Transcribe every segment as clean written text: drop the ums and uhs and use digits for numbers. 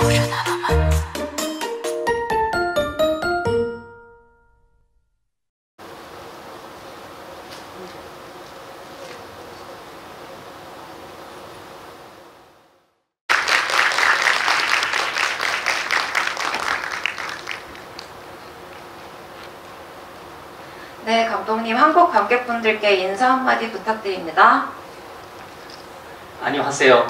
네, 감독님, 한국 관객분들께 인사 한마디 부탁드립니다. 안녕하세요.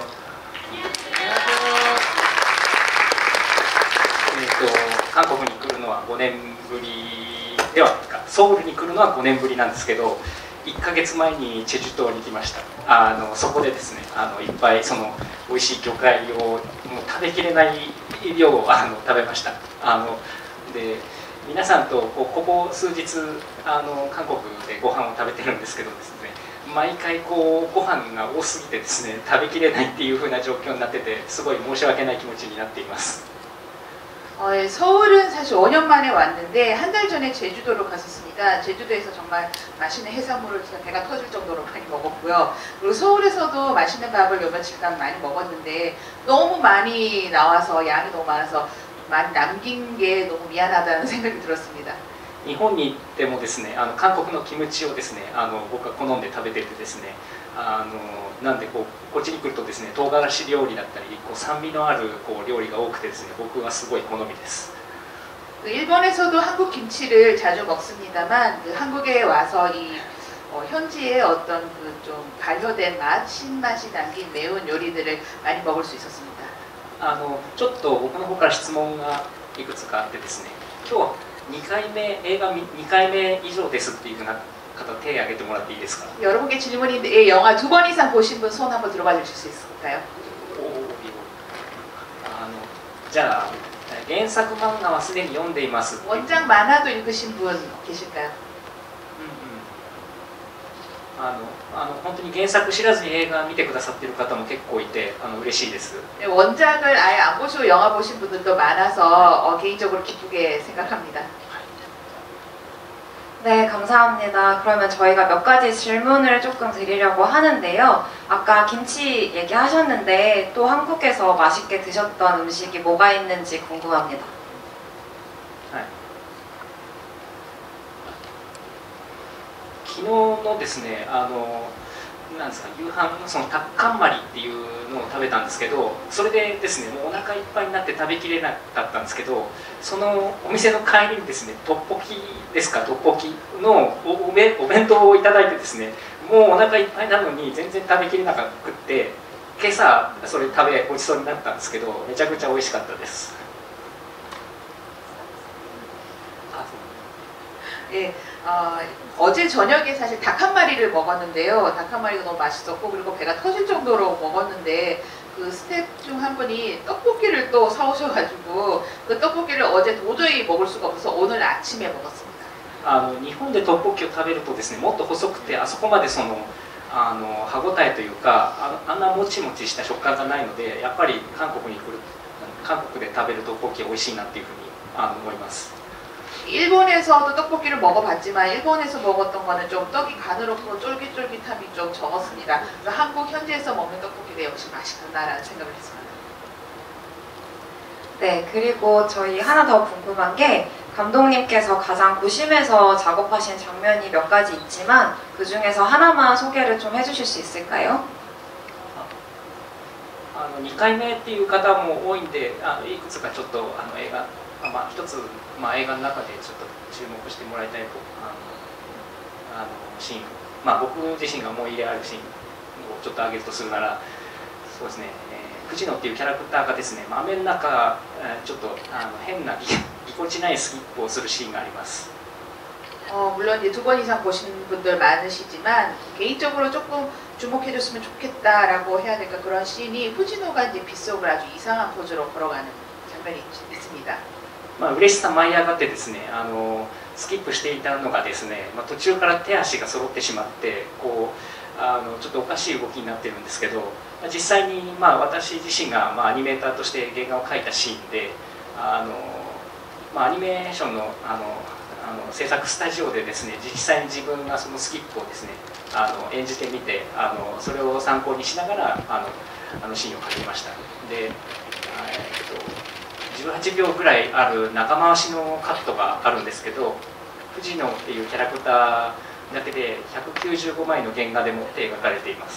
韓国に来るのは5年ぶりではソウルに来るのは5年ぶりなんですけど、1ヶ月前にチェジュ島に来ました。そこでですね、いっぱいその美味しい魚介をもう食べきれない量を食べました。で皆さんとここ数日韓国でご飯を食べてるんですけどですね、毎回ご飯が多すぎてですね、食べきれないっていう風な状況になってて、すごい申し訳ない気持ちになっています。 서울은 사실 5년 만에 왔는데 한 달 전에 제주도로 갔었습니다. 제주도에서 정말 맛있는 해산물을 진짜 배가 터질 정도로 많이 먹었고요. 그리고 서울에서도 맛있는 밥을 몇 며칠간 많이 먹었는데 너무 많이 나와서 양이 너무 많아서 많이 남긴 게 너무 미안하다는 생각이 들었습니다. 日本に行ってもですね、韓国のキムチをですね、僕は好んで食べててですね、なんでこっちに来るとですね、唐辛子料理だったり酸味のある料理が多くてですね、僕はすごい好みです。 일본에서도 한국 김치를 자주 먹습니다만 한국에 와서 이 현지의 어떤 그 좀 발효된 맛, 신맛이 담긴 매운 요리들을 많이 먹을 수 있었습니다. ちょっと僕の方から質問がいくつかあってですね、今日2回目映画2回目以上ですっていうふうな方手を挙げてもらっていいですか？ 여러분께 질문인데 영화 2번 이상 보신 분 손 한번 들어봐 주실 수 있을까요? じゃあ原作漫画はすでに読んでいます。 원작 만화도 읽으신 분 계실까요? 本当に原作知らずに映画見てくださっている方も結構いて嬉しいです。 원작을 아예 안 보시고 영화 보신 분들도 많아서 개인적으로 기쁘게 생각합니다. 네, 감사합니다. 그러면 저희가 몇 가지 질문을 조금 드리려고 하는데요. 아까 김치 얘기하셨는데 또 한국에서 맛있게 드셨던 음식이 뭐가 있는지 궁금합니다. 昨日のですね、なんですか、夕飯そのタッカンマリっていうのを食べたんですけど、それでですね、もうお腹いっぱいになって食べきれなかったんですけど、そのお店の帰りにですね、トッポキですか、トッポキのお弁当をいただいてですね、もうお腹いっぱいなのに全然食べきれなくって、今朝それごちそうになったんですけど、めちゃくちゃ美味しかったです。 예, 어제 저녁에 사실 닭 한 마리를 먹었는데요. 닭 한 마리가 너무 맛있었고 그리고 배가 터질 정도로 먹었는데 그 스태프 중 한 분이 떡볶이를 또 사오셔가지고 그 떡볶이를 어제 도저히 먹을 수가 없어서 오늘 아침에 먹었습니다. 日本でトッポッキを食べるとですね、もっと細くてあそこまで歯ごたえというかあんなもちもちした食感がないので、やっぱり韓国で食べるトッポッキは美味しいなっていうふうに思います。 일본에서도 떡볶이를 먹어봤지만 일본에서 먹었던 거는 좀 떡이 가늘었고 쫄깃쫄깃함이 좀 적었습니다. 그래서 한국 현지에서 먹는 떡볶이가 역시 맛있구나라는 생각을 했습니다. 네, 그리고 저희 하나 더 궁금한 게 감독님께서 가장 고심해서 작업하신 장면이 몇 가지 있지만 그 중에서 하나만 소개를 좀 해주실 수 있을까요? 2回目っていう方も多いんで、いくつかちょっと映画一つ、映画の中でちょっと注目してもらいたいシーン、僕自身が思い入れあるシーンをちょっと挙げるとするなら、そうですね、藤野っていうキャラクターがですね、雨の中ちょっと変なぎこちないスキップをするシーンがあります。 물론 이제 2번 이상 보신 분들 많으시지만 개인적으로 조금 주목해줬으면 좋겠다라고 해야 될까 그런 씬이 후진호가 이제 빗속을 아주 이상한 포즈로 걸어가는 장면이 있습니다. 嬉しさ舞い上がってですね、スキップしていたのがですね、途中から手足が揃ってしまってちょっとおかしい動きになってるんですけど、実際に私自身がアニメーターとして原画を描いたシーンでアニメーションの制作スタジオでですね、実際に自分がそのスキップをですね演じてみてそれを参考にしながらシーンを描きました。で 18秒ぐらいある長回しのカットがあるんですけど、藤野っていうキャラクターだけで195枚の原画でもって描かれています。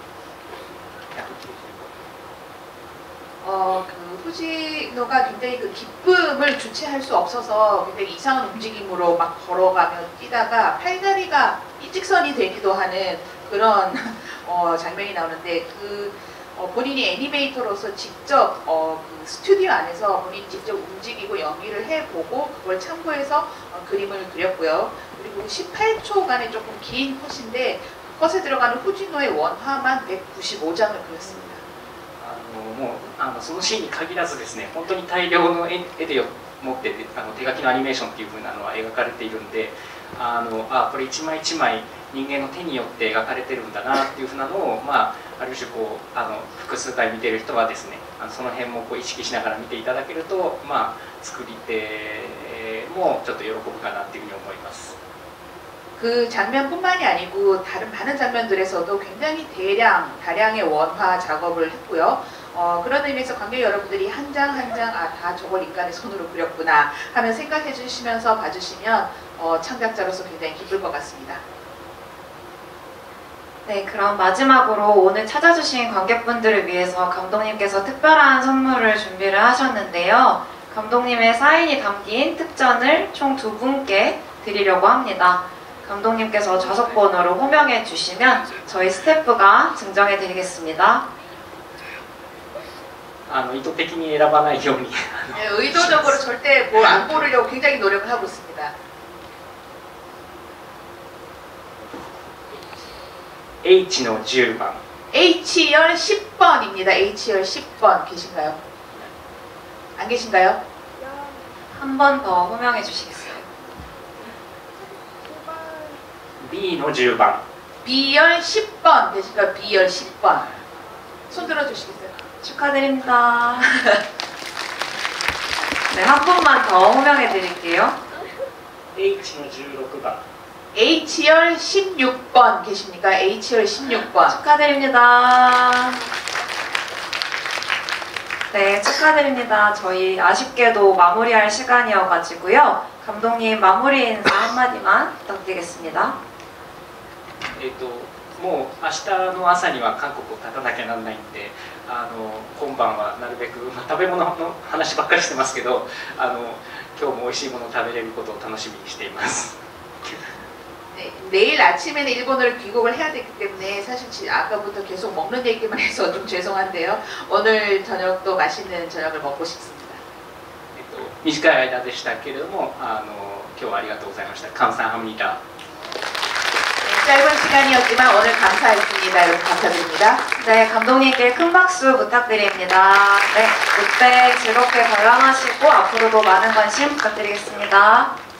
그 후지노가 굉장히 그 기쁨을 주체할 수 없어서 굉장히 이상한 움직임으로 막 걸어가며 뛰다가 팔다리가 일직선이 되기도 하는 그런 장면이 나오는데 본인이 애니메이터로서 직접 그 스튜디오 안에서 본인이 직접 움직이고 연기를 해보고 그걸 참고해서 그림을 그렸고요. 그리고 18초간의 조금 긴 컷인데 컷에 들어가는 후지노의 원화만 195장을 그렸습니다. もうそのシーンに限らずですね、本当に大量の絵で持って手書きのアニメーションっていう風なのは描かれているんで、これ一枚一枚人間の手によって描かれてるんだなっていう風なのを、ある種こう複数回見ている人はですね、その辺もこう意識しながら見ていただけると、作り手もちょっと喜ぶかなっていう風に思います。 그 장면뿐만이 아니고 다른 많은 장면들에서도 굉장히 다량의 원화 작업을 했고요. 그런 의미에서 관객 여러분들이 한 장 한 장 다 저걸 인간의 손으로 그렸구나 하면 생각해 주시면서 봐주시면 창작자로서 굉장히 기쁠 것 같습니다. 네, 그럼 마지막으로 오늘 찾아주신 관객분들을 위해서 감독님께서 특별한 선물을 준비를 하셨는데요. 감독님의 사인이 담긴 특전을 총 2분께 드리려고 합니다. 감독님께서 좌석번호를 호명해 주시면 저희 스태프가 증정해 드리겠습니다. 意図的に選ばないように 네, 의도적으로 절대 뭘 안 고르려고 굉장히 노력을 하고 있습니다. H의 10번. H열 10번입니다. H열 10번 계신가요? 안 계신가요? 한 번 더 호명해 주시겠어요? B의 10번. B열 10번 계신가요? B열 10번. 손 들어주시겠어요? 축하드립니다. 네, 한 번만 더 호명해 드릴게요. H의 16번. H열 16번 계십니까? H열 16번. 축하드립니다. 네, 축하드립니다. 저희 아쉽게도 마무리할 시간이어가지고요. 감독님 마무리 인사 한마디만 부탁드리겠습니다. もう明日の朝には韓国を立たなきゃならないんで、今晩はなるべく、食べ物の話ばっかりしてますけど、今日も美味しいものを食べれることを楽しみにしています。 네, 내일 아침에는 일본으로 귀국을 해야 되기 때문에 사실 아까부터 계속 먹는 얘기만 해서 좀 죄송한데요. 오늘 저녁도 맛있는 저녁을 먹고 싶습니다. 短い間でしたけれども、今日はありがとうございました。감사합니다. 짧은 시간이었지만 오늘 감사했습니다. 여러분 감사드립니다. 네, 감독님께 큰 박수 부탁드립니다. 네, 롯데 즐겁게 관람하시고 앞으로도 많은 관심 부탁드리겠습니다.